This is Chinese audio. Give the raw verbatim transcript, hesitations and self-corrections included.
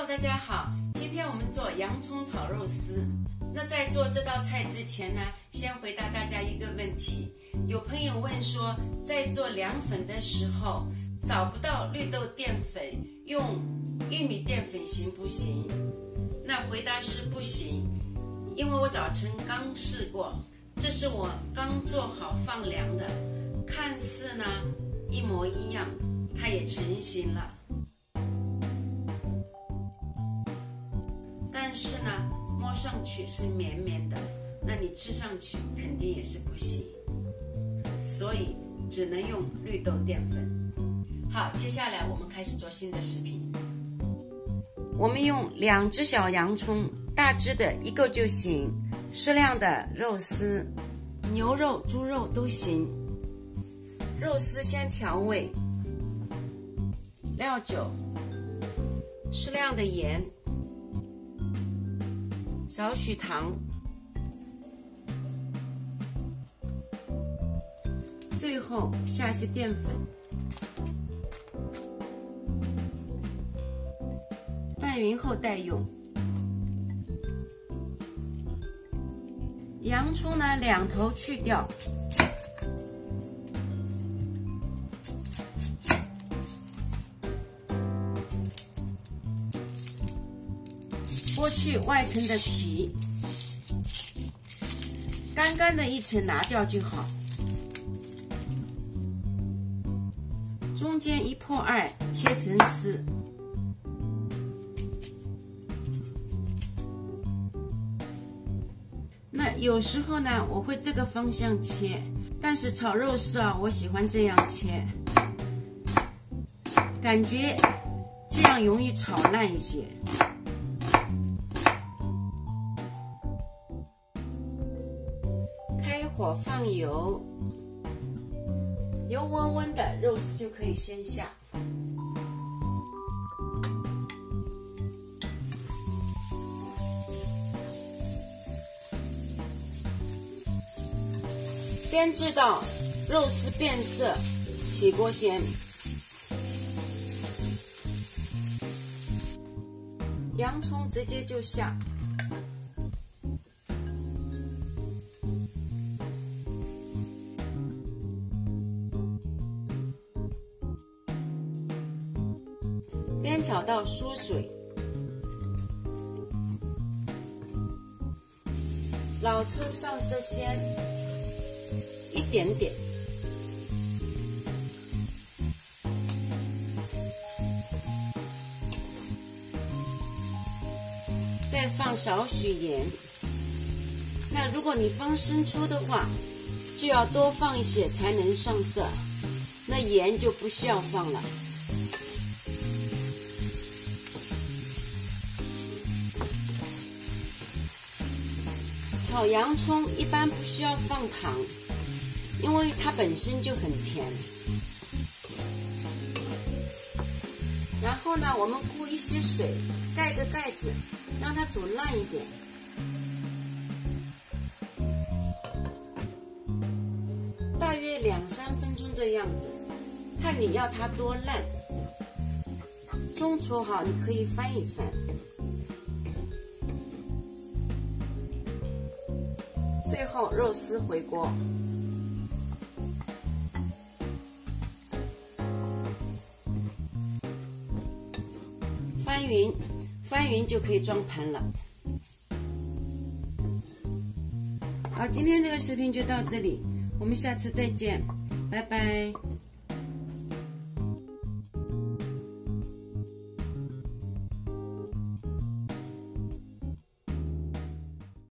大家好，今天我们做洋葱炒肉丝。那在做这道菜之前呢，先回答大家一个问题。有朋友问说，在做凉粉的时候找不到绿豆淀粉，用玉米淀粉行不行？那回答是不行，因为我早晨刚试过，这是我刚做好放凉的，看似呢一模一样，它也成型了。但是呢，摸上去是绵绵的，那你吃上去肯定也是不行，所以只能用绿豆淀粉。好，接下来我们开始做新的食品。我们用两只小洋葱，大只的一个就行，适量的肉丝，牛肉、猪肉都行。肉丝先调味，料酒，适量的盐，少许糖，最后下些淀粉，拌匀后待用。洋葱呢，两头去掉，剥去外层的皮，干干的一层拿掉就好。中间一破二，切成丝。那有时候呢，我会这个方向切，但是炒肉丝啊，我喜欢这样切，感觉这样容易炒烂一些。开火放油，油温温的，肉丝就可以先下。煸制到肉丝变色，起锅先。洋葱直接就下。煸炒到缩水，老抽上色先一点点，再放少许盐。那如果你放生抽的话，就要多放一些才能上色，那盐就不需要放了。炒洋葱一般不需要放糖，因为它本身就很甜。然后呢，我们铺一些水，盖个盖子，让它煮烂一点。大约两三分钟这样子，看你要它多烂。中途好，你可以翻一翻。最后肉丝回锅，翻匀，翻匀就可以装盘了。好，今天这个视频就到这里，我们下次再见，拜拜。